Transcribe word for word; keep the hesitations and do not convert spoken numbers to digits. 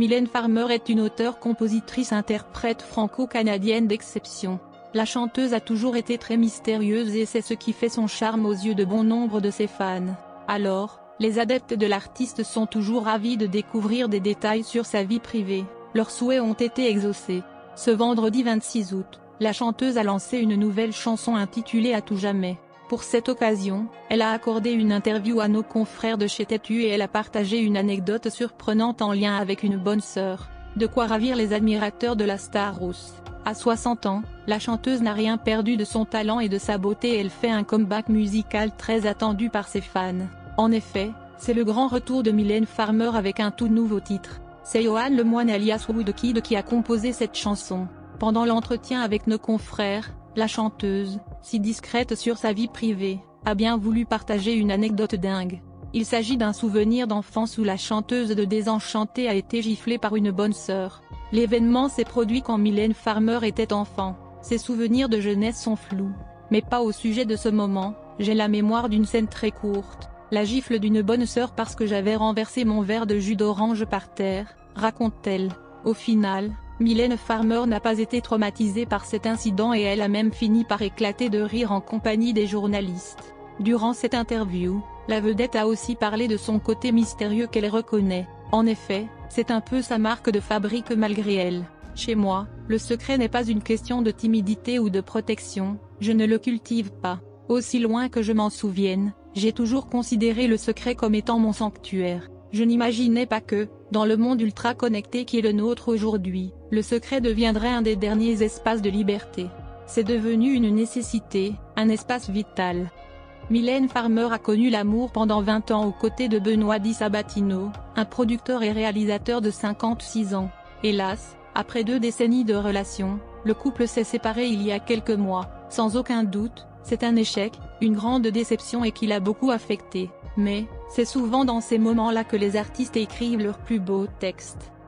Mylène Farmer est une auteure-compositrice-interprète franco-canadienne d'exception. La chanteuse a toujours été très mystérieuse et c'est ce qui fait son charme aux yeux de bon nombre de ses fans. Alors, les adeptes de l'artiste sont toujours ravis de découvrir des détails sur sa vie privée. Leurs souhaits ont été exaucés. Ce vendredi vingt-six août, la chanteuse a lancé une nouvelle chanson intitulée À tout jamais. Pour cette occasion, elle a accordé une interview à nos confrères de chez Tétu et elle a partagé une anecdote surprenante en lien avec une bonne sœur. De quoi ravir les admirateurs de la star rousse. À soixante ans, la chanteuse n'a rien perdu de son talent et de sa beauté et elle fait un comeback musical très attendu par ses fans. En effet, c'est le grand retour de Mylène Farmer avec un tout nouveau titre. C'est Yoann Lemoine alias Woodkid qui a composé cette chanson. Pendant l'entretien avec nos confrères, la chanteuse, si discrète sur sa vie privée, a bien voulu partager une anecdote dingue. Il s'agit d'un souvenir d'enfance où la chanteuse de Désenchantée a été giflée par une bonne sœur. L'événement s'est produit quand Mylène Farmer était enfant. Ses souvenirs de jeunesse sont flous. Mais pas au sujet de ce moment, j'ai la mémoire d'une scène très courte. La gifle d'une bonne sœur parce que j'avais renversé mon verre de jus d'orange par terre, raconte-t-elle. Au final, Mylène Farmer n'a pas été traumatisée par cet incident et elle a même fini par éclater de rire en compagnie des journalistes. Durant cette interview, la vedette a aussi parlé de son côté mystérieux qu'elle reconnaît. En effet, c'est un peu sa marque de fabrique malgré elle. Chez moi, le secret n'est pas une question de timidité ou de protection, je ne le cultive pas. Aussi loin que je m'en souvienne, j'ai toujours considéré le secret comme étant mon sanctuaire. Je n'imaginais pas que, dans le monde ultra connecté qui est le nôtre aujourd'hui, le secret deviendrait un des derniers espaces de liberté. C'est devenu une nécessité, un espace vital. Mylène Farmer a connu l'amour pendant vingt ans aux côtés de Benoît Di Sabatino, un producteur et réalisateur de cinquante-six ans. Hélas, après deux décennies de relation, le couple s'est séparé il y a quelques mois. Sans aucun doute, c'est un échec, une grande déception et qui l'a beaucoup affecté. Mais, c'est souvent dans ces moments-là que les artistes écrivent leurs plus beaux textes.